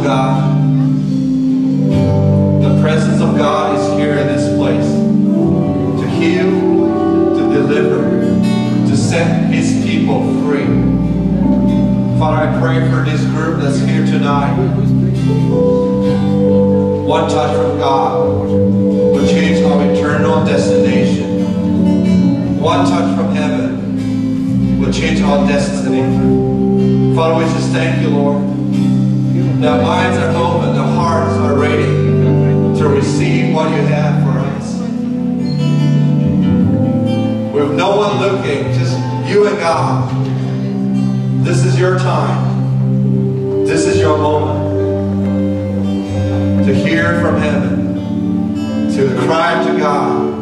God. The presence of God is here in this place to heal, to deliver, to set His people free. Father, I pray for this group that's here tonight. One touch from God will change our eternal destination. One touch from heaven will change our destiny. Father, we just thank you, Lord. Their minds are open, their hearts are ready to receive what you have for us. With no one looking, just you and God. This is your time. This is your moment to hear from heaven, to cry to God,